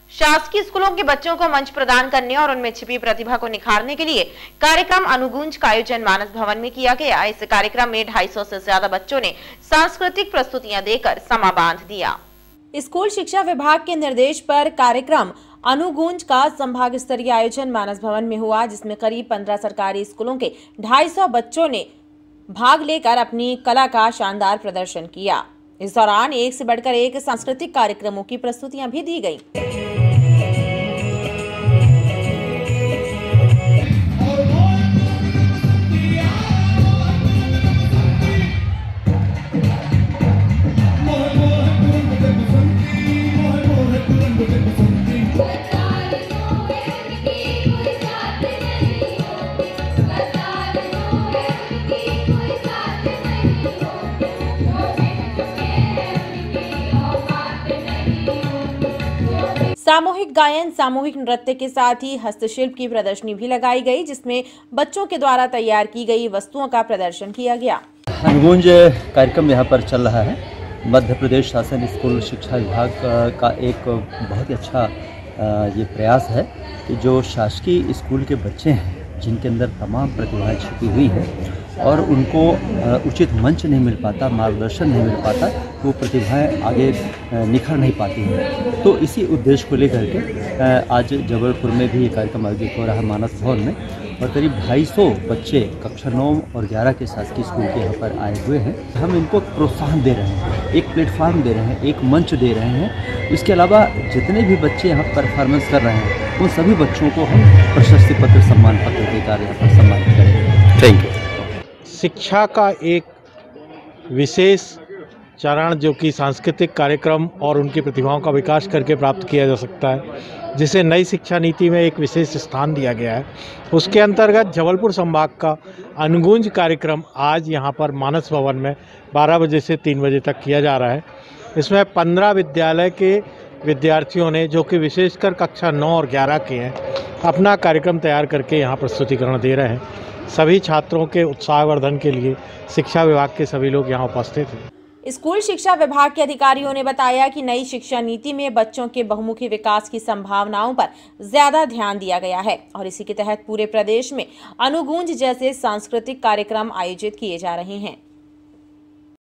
शासकीय स्कूलों के बच्चों को मंच प्रदान करने और उनमें छिपी प्रतिभा को निखारने के लिए कार्यक्रम अनुगूंज का आयोजन मानस भवन में किया गया। इस कार्यक्रम में 250 से ज्यादा बच्चों ने सांस्कृतिक प्रस्तुतियां देकर समा बांध दिया। स्कूल शिक्षा विभाग के निर्देश पर कार्यक्रम अनुगूंज का संभाग स्तरीय आयोजन मानस भवन में हुआ, जिसमें करीब 15 सरकारी स्कूलों के 250 बच्चों ने भाग लेकर अपनी कला का शानदार प्रदर्शन किया। इस दौरान एक से बढ़कर एक सांस्कृतिक कार्यक्रमों की प्रस्तुतियां भी दी गईं। सामूहिक गायन, सामूहिक नृत्य के साथ ही हस्तशिल्प की प्रदर्शनी भी लगाई गई, जिसमें बच्चों के द्वारा तैयार की गई वस्तुओं का प्रदर्शन किया गया। अनुगूंज कार्यक्रम यहाँ पर चल रहा है। मध्य प्रदेश शासन स्कूल शिक्षा विभाग का एक बहुत ही अच्छा ये प्रयास है कि जो शासकीय स्कूल के बच्चे हैं, जिनके अंदर तमाम प्रतिभाएं छिपी हुई हैं और उनको उचित मंच नहीं मिल पाता, मार्गदर्शन नहीं मिल पाता, वो प्रतिभाएं आगे निखर नहीं पाती हैं। तो इसी उद्देश्य को लेकर के आज जबलपुर में भी ये कार्यक्रम आयोजित हो रहा है मानस भवन में, और करीब 250 बच्चे कक्षा 9 और 11 के शासकीय स्कूल के यहाँ पर आए हुए हैं। हम इनको प्रोत्साहन दे रहे हैं, एक प्लेटफार्म दे रहे हैं, एक मंच दे रहे हैं। इसके अलावा जितने भी बच्चे यहाँ परफॉर्मेंस कर रहे हैं, उन सभी बच्चों को हम प्रशस्ति पत्र, सम्मान पत्र देकर यहाँ पर सम्मानित करेंगे। Thank you. शिक्षा का एक विशेष चरण जो कि सांस्कृतिक कार्यक्रम और उनकी प्रतिभाओं का विकास करके प्राप्त किया जा सकता है, जिसे नई शिक्षा नीति में एक विशेष स्थान दिया गया है, उसके अंतर्गत जबलपुर संभाग का अनुगूंज कार्यक्रम आज यहाँ पर मानस भवन में 12 बजे से 3 बजे तक किया जा रहा है। इसमें 15 विद्यालय के विद्यार्थियों ने, जो कि विशेषकर कक्षा 9 और 11 के हैं, अपना कार्यक्रम तैयार करके यहाँ प्रस्तुतिकरण दे रहे हैं। सभी छात्रों के उत्साहवर्धन के लिए शिक्षा विभाग के सभी लोग यहाँ उपस्थित हैं। स्कूल शिक्षा विभाग के अधिकारियों ने बताया कि नई शिक्षा नीति में बच्चों के बहुमुखी विकास की संभावनाओं पर ज्यादा ध्यान दिया गया है और इसी के तहत पूरे प्रदेश में अनुगूंज जैसे सांस्कृतिक कार्यक्रम आयोजित किए जा रहे हैं।